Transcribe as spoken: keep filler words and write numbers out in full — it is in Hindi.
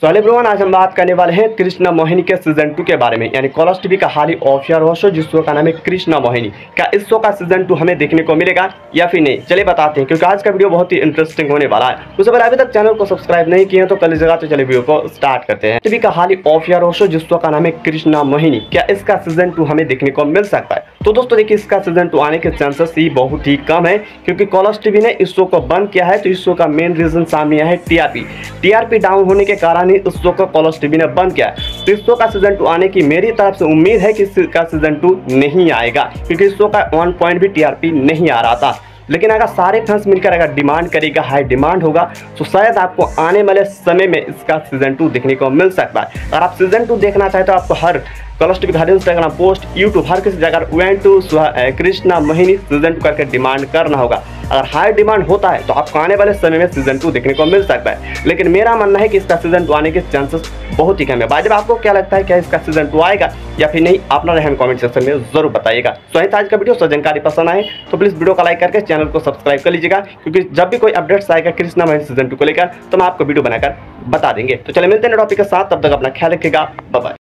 तो हेलो एवरीवन, आज हम बात करने वाले हैं कृष्णा मोहिनी के सीजन टू के बारे में। यानी कलर्स टीवी का हाल ही ऑफिशियल हुआ शो जिस शो का नाम है कृष्णा मोहिनी। क्या इस शो का सीजन टू हमें देखने को मिलेगा या फिर नहीं, चलिए बताते हैं, क्योंकि आज का वीडियो बहुत ही इंटरेस्टिंग होने वाला है। उससे पहले अभी तक चैनल को सब्सक्राइब नहीं किए तो कर लीजिएगा। तो चलिए वीडियो को स्टार्ट करते हैं। टीवी का हाल ही ऑफिशियल हुआ शो जिस शो का नाम है कृष्णा मोहिनी, क्या इसका सीजन टू हमें देखने को मिल सकता है? तो दोस्तों देखिए, इसका सीजन टू आने के चांसेस ही बहुत ही कम है, क्योंकि कलर्स टीवी ने इस शो को बंद किया है। तो इस शो का मेन रीजन सामने आया है टीआरपी टीआरपी डाउन होने के कारण ही इस शो को कलर्स टीवी ने बंद किया। तो इस शो का सीजन टू आने की मेरी तरफ से उम्मीद है कि इसका सीजन टू नहीं आएगा, क्योंकि इस शो का वन पॉइंट भी टीआरपी नहीं आ रहा था। लेकिन अगर सारे फैंस मिलकर अगर डिमांड करेगा, हाई डिमांड होगा, तो शायद आपको आने वाले समय में इसका सीजन टू देखने को मिल सकता है। अगर आप सीजन टू देखना चाहते हो, आपको हर कलर्स टीवी हर इंस्टाग्राम पोस्ट, यूट्यूब, हर किसी जगह one two Krishna Mohini season two करके डिमांड करना होगा। अगर हाई डिमांड होता है तो आपको आने वाले समय में सीजन टू देखने को मिल सकता है। लेकिन मेरा मानना है कि इसका सीजन टू आने के चांसेस बहुत ही कम है। भाई, जब आपको क्या लगता है, क्या इसका सीजन टू आएगा या फिर नहीं, अपना रहन कमेंट सेक्शन में जरूर बताइएगा। तो यही था आज का वीडियो। सो जानकारी पसंद आए तो प्लीज वीडियो को लाइक करके चैनल को सब्सक्राइब कर लीजिएगा, क्योंकि जब भी कोई अपडेट्स आएगा कृष्णा मोहिनी सीजन टू को लेकर तो हम आपको वीडियो बनाकर बता देंगे। तो चलिए मिलते हैं टॉपिक के साथ, तब तक अपना ख्याल रखिएगा। Bye bye.